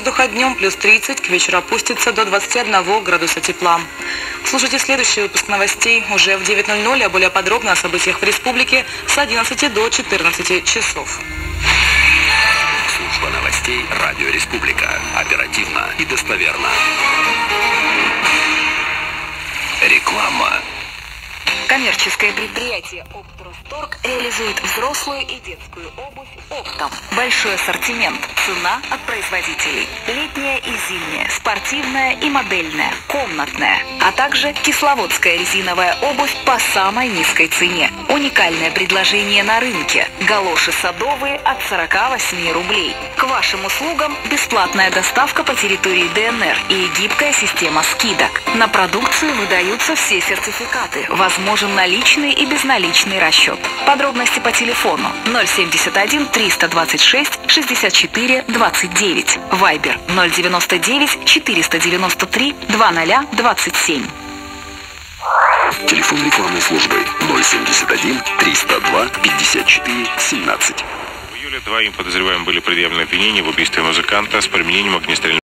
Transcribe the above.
воздуха днем плюс 30, к вечеру опустится до 21 градуса тепла. Слушайте следующий выпуск новостей уже в 9:00, а более подробно о событиях в республике с 11 до 14 часов. Служба новостей «Радио Республика». Оперативно и достоверно. Реклама. Коммерческое предприятие «Оптросторг» реализует взрослую и детскую обувь оптом. Большой ассортимент, цена от производителей. Летняя и зимняя, спортивная и модельная, комнатная, а также кисловодская резиновая обувь по самой низкой цене. Уникальное предложение на рынке. Галоши садовые от 48 рублей. К вашим услугам бесплатная доставка по территории ДНР и гибкая система скидок. На продукцию выдаются все сертификаты. Возможен наличный и безналичный расчет. Подробности по телефону 071 326 64 29. Вайбер 099 493 2027. Телефон рекламной службы 071 302 54 17. В июле двоим подозреваемым были предъявлены обвинения в убийстве музыканта с применением огнестрельного